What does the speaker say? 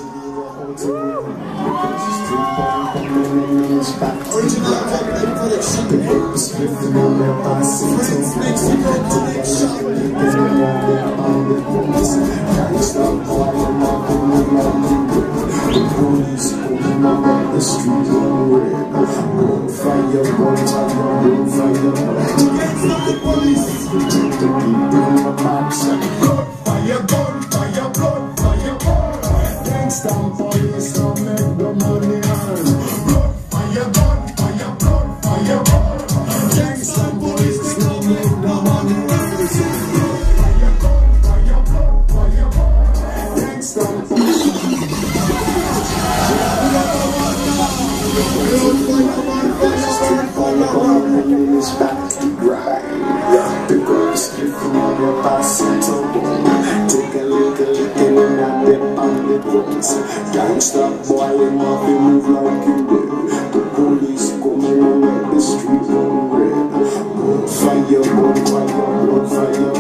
Original content collection. Prince Mexico collection. The police pulling up at the street on red. Bonfire, bonfire, against the police. The people in the box. Gunfire, gunfire, gunfire, gunfire. Gangsta police don't make the money earn. Gunfire, gunfire, gunfire, gunfire. Gangsta police don't make the money earn. Gunfire, gunfire, gunfire, gunfire. Gangsta police. The girls skipping on their pasito. Take a look and at them on the bones. Gangsta boy, you know they move like you will. The police coming on like the street on red. Bonfire, bonfire, bonfire.